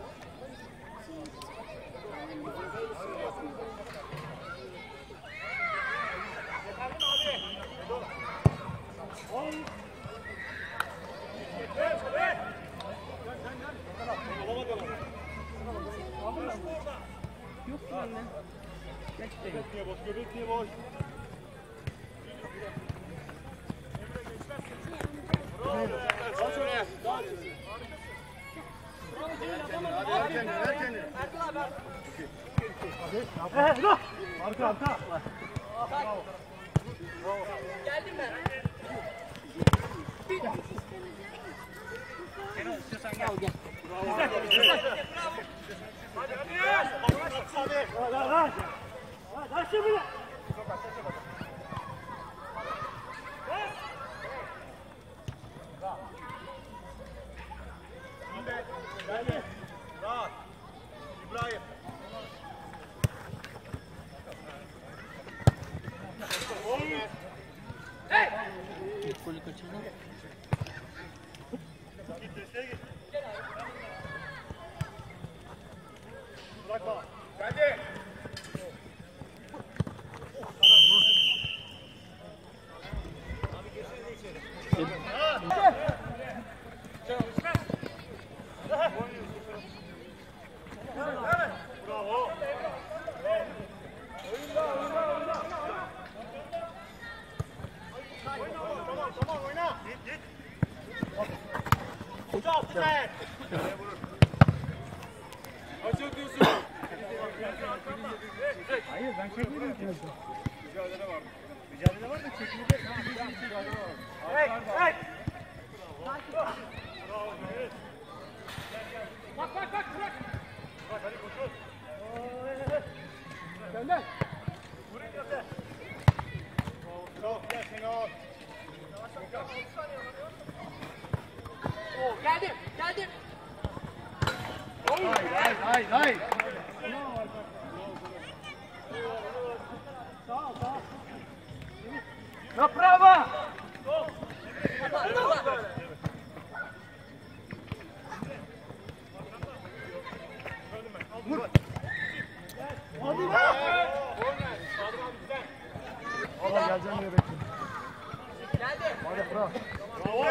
Yok ki bende. Göbekliğe boş, göbekliğe boş. Arka arka. Geldim ben. Kenan istiyorsan gel. Hadi hadi. Hadi bile. Geldi. Rahat. İbrahim. Hey! İlk golü kaçırdı. Git desteğe git. Bırakma. Geldi. Abi geçsene içeri. Bravo. Tamam oyna. Git. Çok güzel. Açıl diyorsun. Hayır ben çekmedim ki. Mücadele var. Mücadele var da çekmede mücadele var. Hey! Bravo. Bak bırak. Bak hadi koşun. Gönder. Vurun gönder. Bravo. Gel seni al. Geldim. Hayır. Ya bravo. Vur. Hadi lan. Allah geleceğim diye bekliyorum. Geldi. Hadi bravo. Bravo.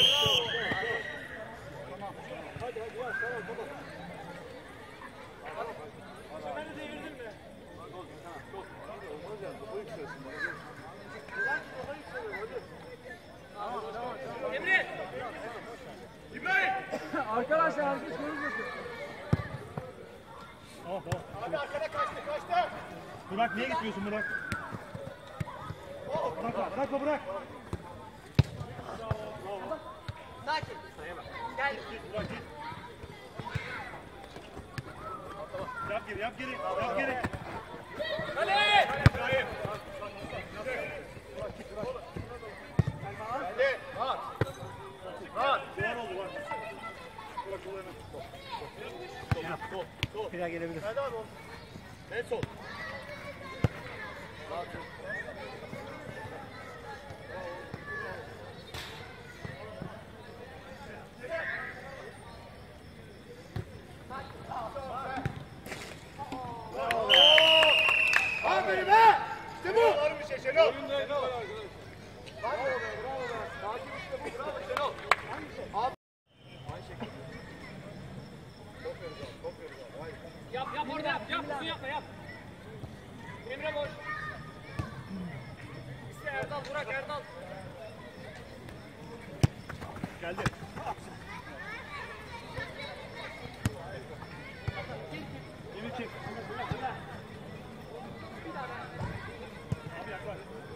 Hadi yavaş tamam. Sen beni devirdin mi? Olmaz yani. Topa yükselsin bana. Topa yükseliyorum hadi. Emre. İbrahim. Arkadaşlar herkes konuşmasın. Tamam. Hadi arkada kaçtı. Burak niye gitmiyorsun Burak? Bırak. Sakin. Gel. Burak git. Yap geri. Hadi. İbrahim. Hadi. Rahat. Doğru oldu bak. Burak kollarına. Sol. Bir daha gelebilir. Hadi abi. En sol. Rahat. Aferin be! İşte bu! Var bir şey Şenol. Oyunda Şenol. Bravo be. Takip işte bu. Bravo Şenol. Abi. Aynı şekilde. Top veririz abi. Hayır. Yap orada yap. Uzun yapma yap. Emre boş. İşte Erdal, Burak Erdal. Geldi. Emir çek. Abi yaklaş.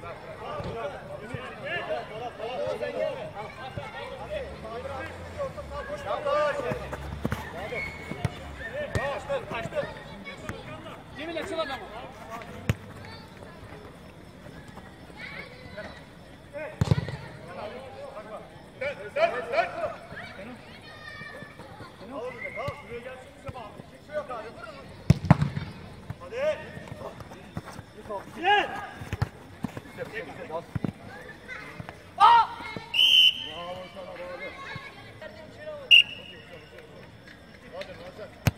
Kaçtı. Cemil açıl adamı. Dön. Al şuraya gelsin bize bak. Kimse yok abi. Hadi. Gel. Bravo sana bravo. Hadi Nazan.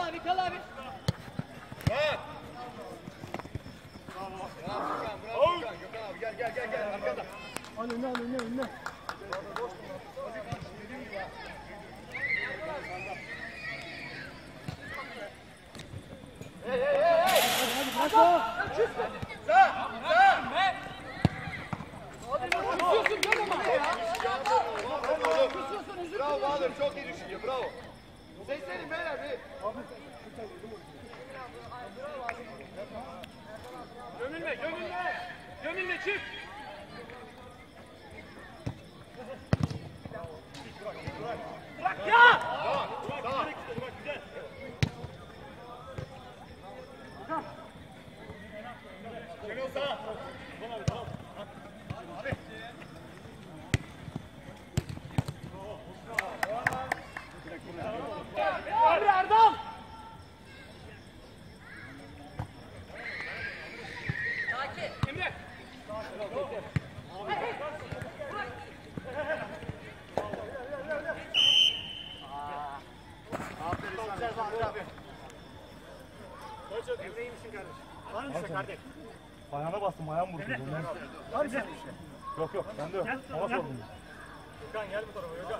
abi, kal abi. Bak. Bravo Gökhan, bravo Gökhan. Gökhan abi gel arkada. Al önüne. Bravo Bahadır, çok iyi düşünüyor, bravo. Seslenin beyler bir. Gömülme, çık. Bırak ya! Tamam. Şenol sağ. Abi Erdal! Emre! Ayağına bastım, ayağım vurdu. Var mı sen? Yok, bende yok. Hava sordum. Gökhan gel bu tarafa Gökhan.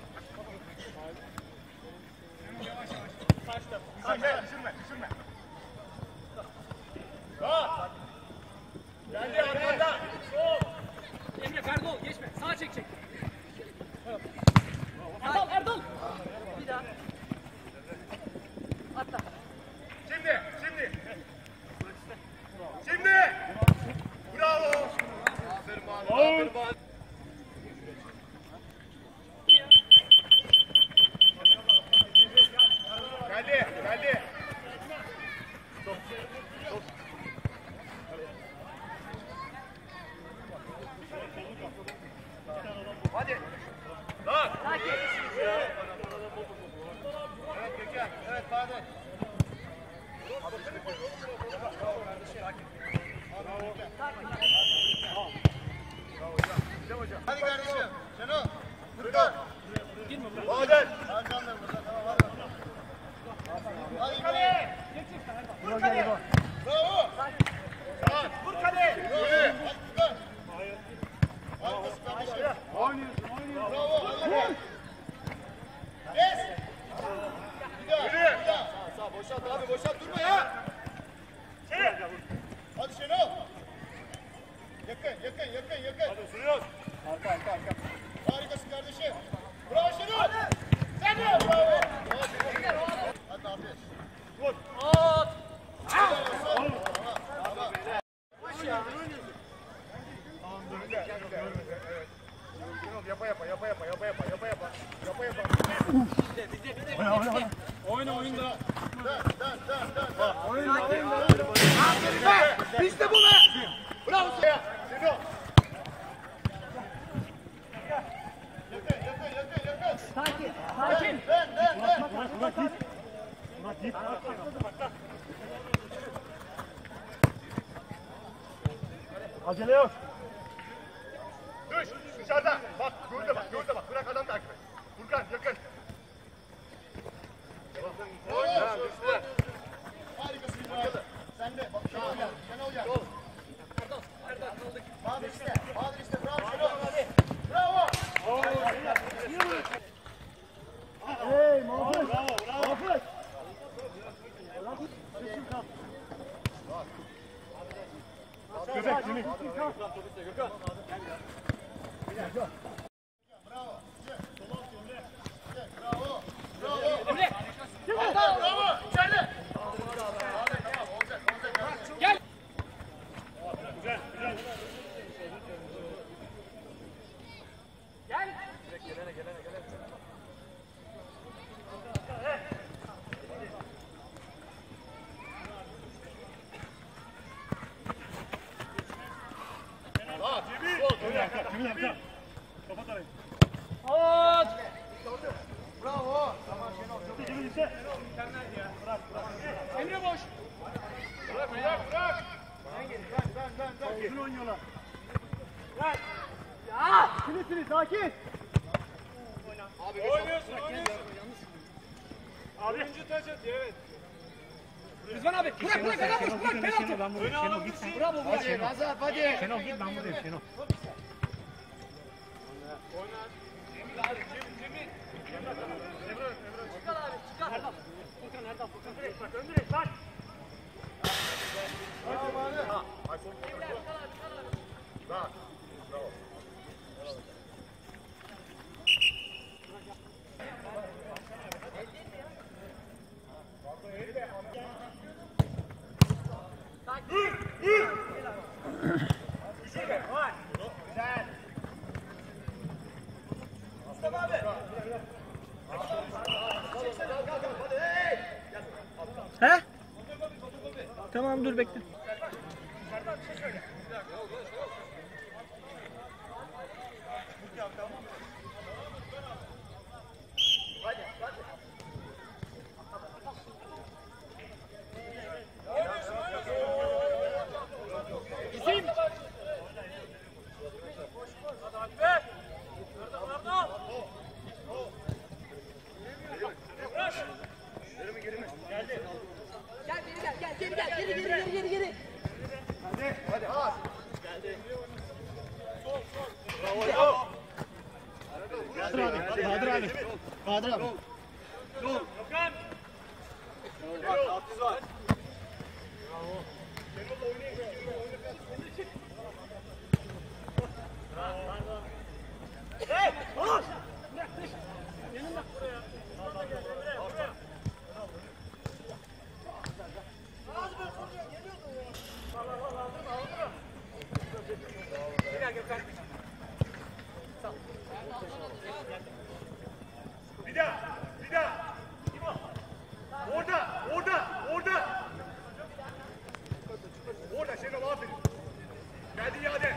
Düşürme. Sağ. Geldi arkada. Sol. Emre Ferdol geçme. Sağa çek. Erdal! Bir daha. Atla. Şimdi. Bravo. Aferin Bahadır. Geldi. Hadi. Lan. Evet Gökhan. Evet Bahadır. Hadi kardeşim. Şenol. Furkan. Bahadır. Arkamdan burada. Tamam hadi. Hadi. Vur kaleye. Bravo. Sağ. Vur kaleye. Yürü. Hadi Furkan. Arkası kardeşim. Bravo. Hadi. Yes. Bir daha. Sağ. Boşalt abi. Boşalt durma ya. Hadi Şenol. Yakın. Hadi sürüyoruz. Arka. Harikasın kardeşim. Bravo Şenol. Sen de bravo. Hadi aferin. Vur. At. Yapa. Oyna oyunda. Aferin be. İşte bu be. Bravo Şenol. Yakın. Sakin. Ben. Acele yok. Dışarıda. Bak, gözde bak. Bırak adam takip et. Furkan, yakın. Oyna. Harikasın İbrahim. Sen de. Bak, Şenol gel. Bahadır işte. Bravo Şenol. Bravo. Hey, Mahmut. Mahmut. Göbek, Cemil. Emre. Bravo. İçeride. Gel. Gel. Cemil amca. Kapat arayı. At. Bravo. Tamam Şenol. Çok Cemil ise. Emre boş. Bırak. Uzun oynuyorlar. Ya. Sili, sakin. Abi oynuyorsun. Oyuncu taç atıyor evet. Rızvan abi. Bırak penaltı. Ben buradayım. Şenol git sen. Bravo. Hadi Nazaf hadi. Şenol git ben buradayım Şenol. He? Tamam dur bekle. Geri. Hadi az. Bahadır abi. Bahadır abi. Bir daha. Orada Şenol aferin. Geldi iade.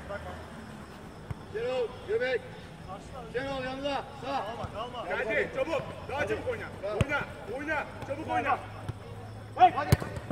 Şenol göbek. Şenol yanına. Sağ. Geldi çabuk. Daha çabuk oyna. Oyna. Çabuk oyna. Hadi.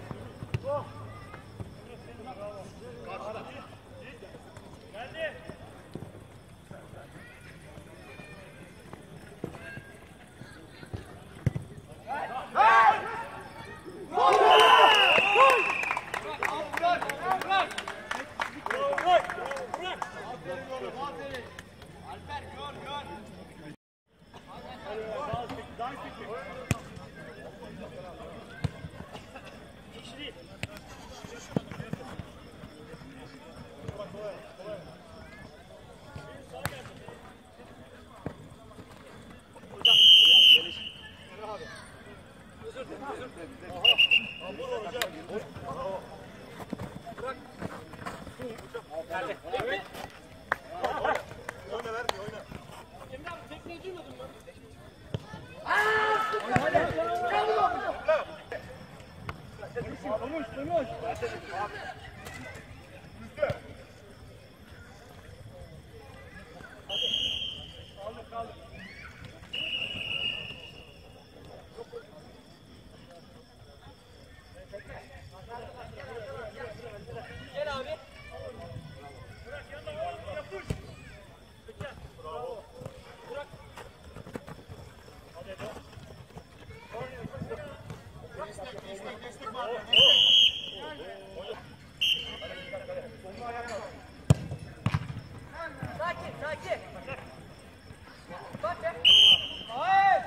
Sakin. Bak be. Hayır.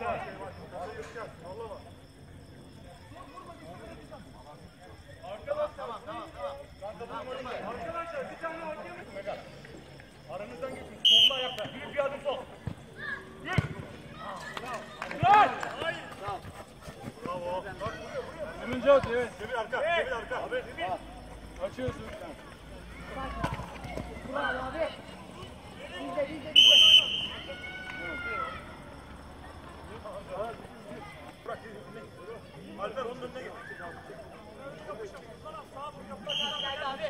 Arkadaşlar bir tane ortaya mı? Aranızdan geçin. Solda ayakta. Büyük bir adım sol. Yürü. Bravo. Hayır. Bravo. Bak vuruyor. Önce atıyor evet. Cemil arka. Abi. Açıyorsun. Bravo abi. Bizde. Bırak. Alper onun önüne git. Geldi abi.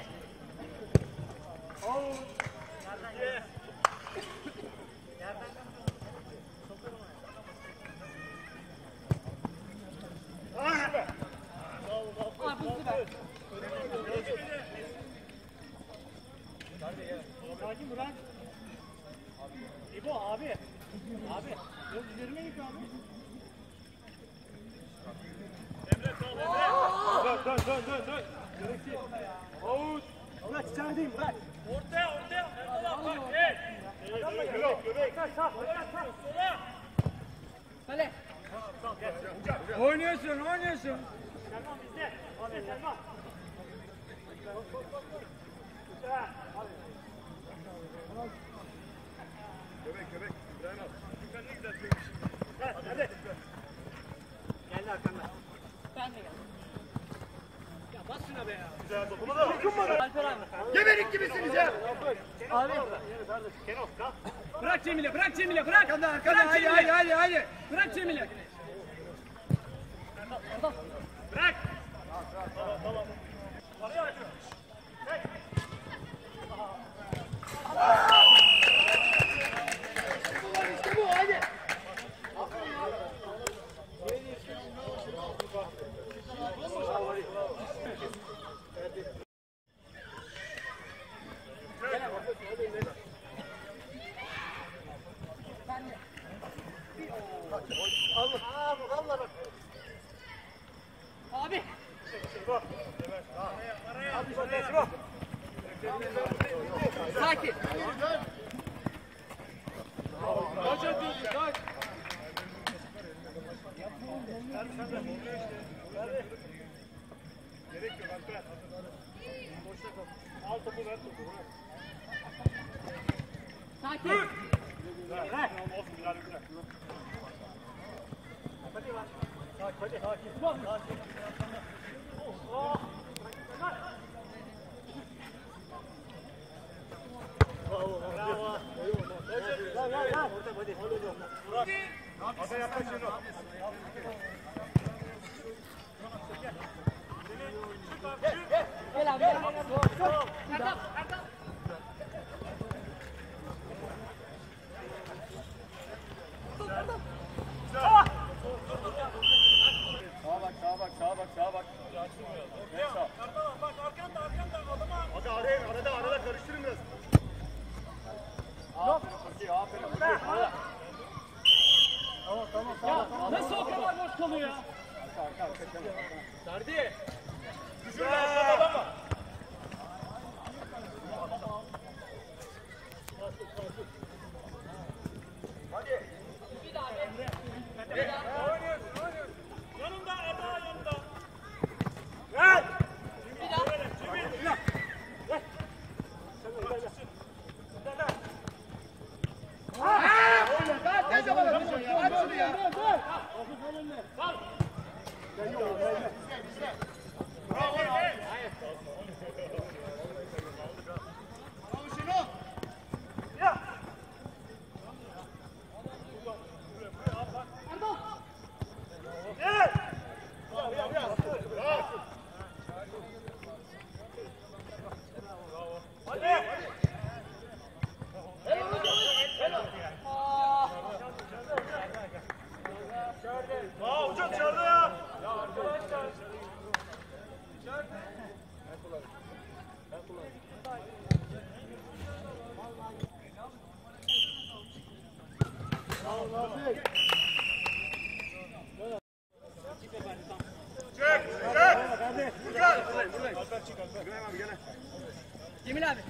Sakin bırak. İbo abi. Abi. Biraz üzerime git abi. Dön. Out. Bırak içerideyim bırak. Ortaya. Erdal bak. Evet. Göbek. Sola. Kale. Oynuyorsun. Selman bizde. Abi Selman. Göbek. İbrahim abi. Sen ne güzel söylemişsin. Hadi. Geldi arkandan. Ben de geldim. Ya bas şuna be ya. Güzel topunu da. Alper abi. Geberik gibisiniz ya. Abi. Kenan kalk. Bırak Cemile. Bırak. Arkada. Hadi. Bırak Cemile. Bırak. Tamam. Araya aç. İşte bu hadi. Abi. Sakin. Gerek yok Alper. Boşta kal. Al topu ver topu. Sakin. Bırak. Olsun Bilal bırak. Hadi. Bravo. Hadi yaklaş şunu. Gel abi. Erdal. Sağa bak. Bak arkanda adama. Hadi arada karıştırın biraz. Aferin. Ya nasıl o kadar boş kalıyor ya? Serdi. Düşürme arkada adama. Hadi. Oynuyorsun. Yanında Erdal yanında. Gel. Ne zaman atıyorsun ya? Aç şunu ya. Hocam dışarıda ya. Cemil abi.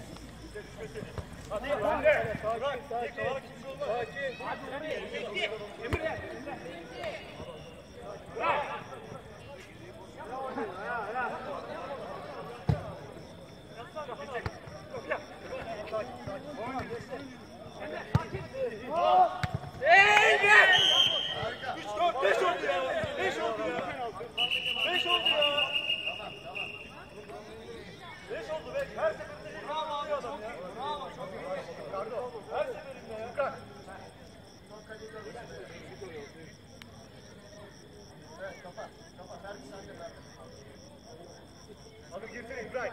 Beş oldu ya. Beş oldu ya. Beş oldu be. Her seferinde bravo abi adam ya. Bravo. Çok iyi. Her seferinde ya. Furkan. Evet kapat. Servis sende ben. Hadi girsene İbrahim.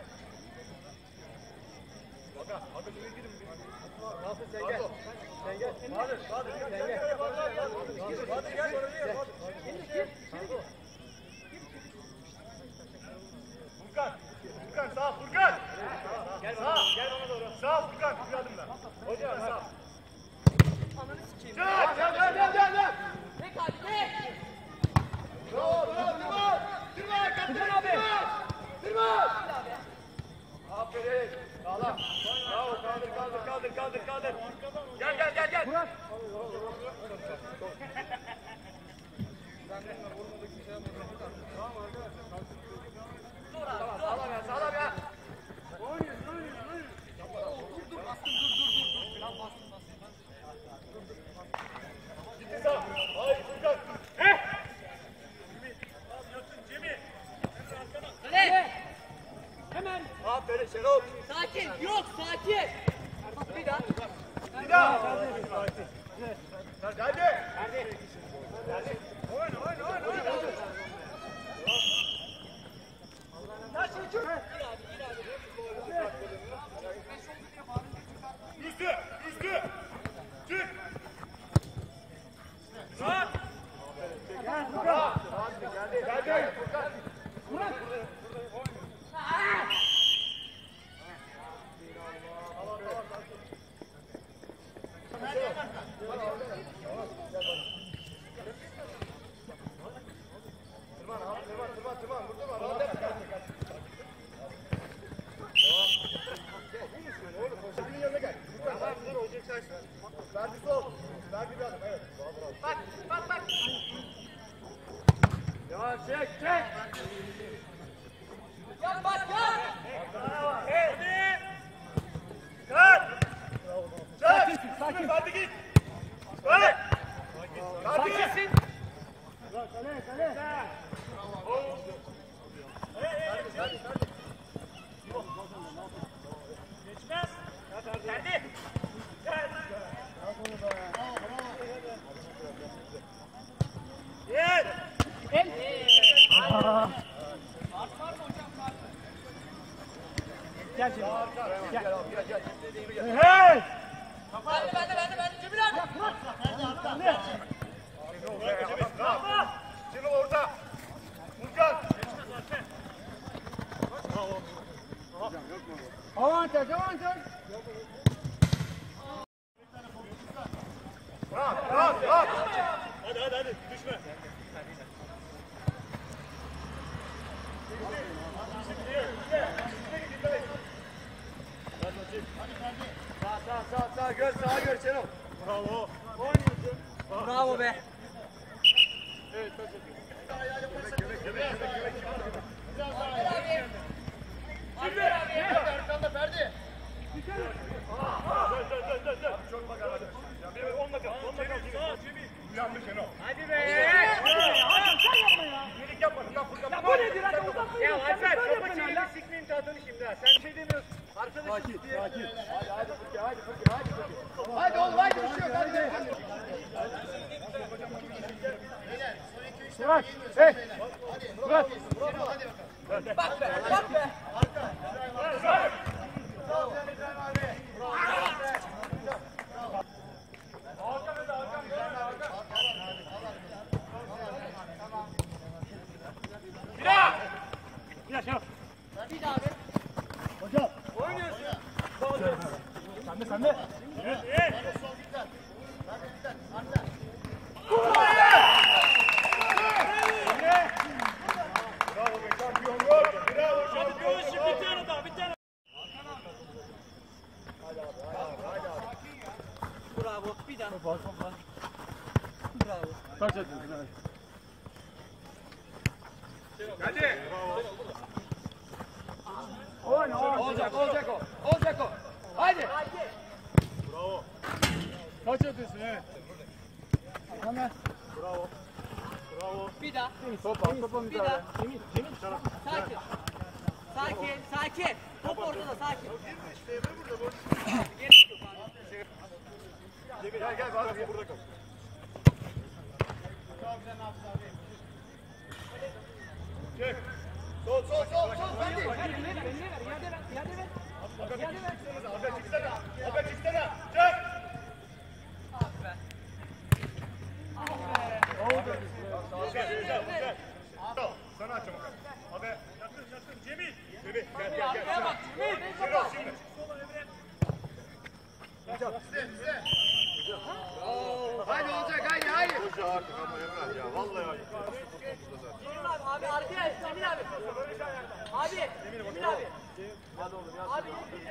Hadi buraya girin. Nasıl sen gel. Sen gel. Bahadır gel. Sen gel. Bahadır gel. Furkan sağ Furkan. Gel bana. Gel bana doğru. Sağ Furkan. Bir adımla. Hocam sağ. Ananı sikeyim. Gel. Tek abi tek. Dur. Güzel abi. Üstü! Üstü! Çık! Rahat! Geldi! Murat. Verdi sol. Verdi bir adım. Evet. Bak bak bak. Ya çek çek. Yap bak yap. Hadi. Kalk. Çek. Sakin. Hadi git. Kalk. Hadi. Sakinsin. Geçmez. Ferdi. Gel. El. Gel şimdi. Hey. Ben de Cemil abi. Şimdi orta. Furkan. Avantaj avantaj. Rahat rahat rahat. Hadi düşme. Sağ gör Şenol. Bravo. Bravo be. Evet, arkanda Ferdi. Dön. Çok bak hadi. Bir 10 dakika. Uyandı Şenol. Hadi be. İyilik yapmadın lan Furkan. Ya bu nedir hadi uzatma. Ya Alper topa çevirip sikmeyin tahtını şimdi ha. Sen şey demiyorsun. Sakin. Hadi Furkan. Hadi oğlum hadi bir şey yok hadi. Murat. Hey. Murat. Bak be bak be. Ya Şenol. Bir daha abi. Hocam. Oynuyorsun. Sen de. Bravo be şampiyonluk. Bravo şampiyonluk. Bir tane daha, bir tane. Bravo. Bir daha. Bravo. Kaç atıyorsun abi? Hadi. Olacak o. Olacak o. Haydi. Bravo. Kaç atıyorsun evet? Bravo. Bir daha. Topa Bir daha. Sakin. Sakin. Top ortada sakin. Gel abi burada kal. Çek. Sol. Hadi. İade ver. Abi çıksana. Çek. Sana açalım. Abi yakın Cemil. Cemil gel. Arkaya bak. Şenol şimdi. Haydi olacak haydi. Hoca artık ama Emrah ya vallahi ya. Cemil abi arkaya Cemil abi. Abi Cemil abi. Abi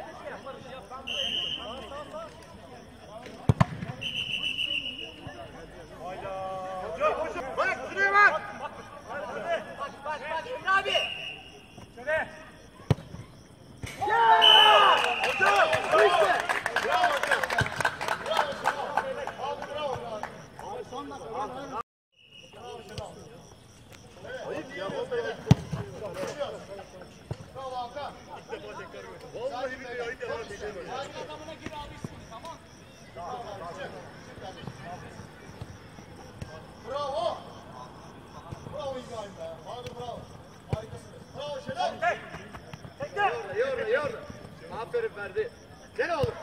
Hoca bak şuraya bak. bak Cemil abi. Şöyle. Vallahi billahi ayıp yalan diyeceğim öyle. Adamına gir abi tamam. Bravo. İyi orada. Aferin Ferdi. Gel oğlum.